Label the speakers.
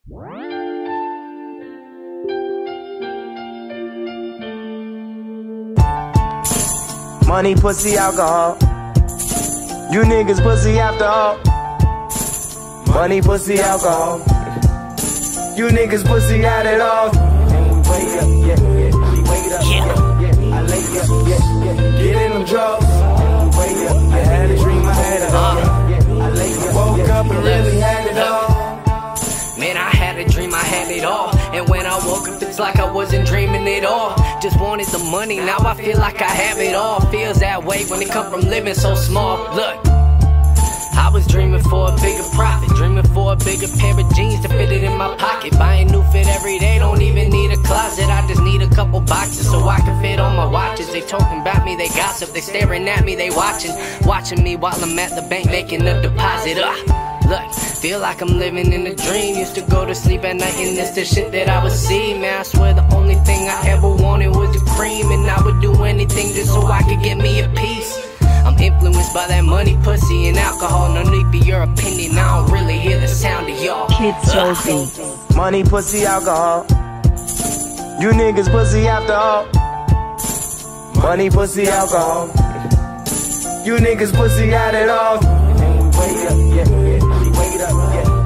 Speaker 1: Money, pussy, alcohol. You niggas pussy after all. Money, pussy, alcohol. You niggas pussy at it all. And we wake up, yeah, yeah. We wake up, yeah, yeah. I lay up, yeah, yeah. Get in them drugs. We wake up, I had a dream, I had it all. Yeah, I lay up, woke up and really had it all.
Speaker 2: Man, I had a dream, I had it all. And when I woke up, it's like I wasn't dreaming at all. Just wanted the money, now I feel like I have it all. Feels that way when it come from living so small. Look, I was dreaming for a bigger profit, dreaming for a bigger pair of jeans to fit it in my pocket. Buying new fit every day, don't even need a closet. I just need a couple boxes so I can fit on my watches. They talking about me, they gossip, they staring at me, they watching me while I'm at the bank making a deposit. Look, feel like I'm living in a dream. Used to go to sleep at night and it's the shit that I would see. Man, I swear the only thing I ever wanted was the cream. And I would do anything just so I could get me a piece. I'm influenced by that money, pussy, and alcohol. No need for your opinion, I don't really hear the sound of y'all.
Speaker 3: Kids Josie.
Speaker 1: Money, pussy, alcohol. You niggas pussy after all. Money, pussy, alcohol. You niggas pussy at it all. And we wake up, yeah, yeah. We wake up, yeah.